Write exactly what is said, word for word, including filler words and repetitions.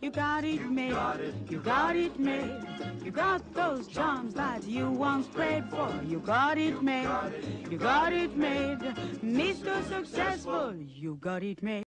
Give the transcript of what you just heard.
You got it made. You got it made. You got those charms that you once prayed for. You got it made. You got it made. Mister Successful, you got it made.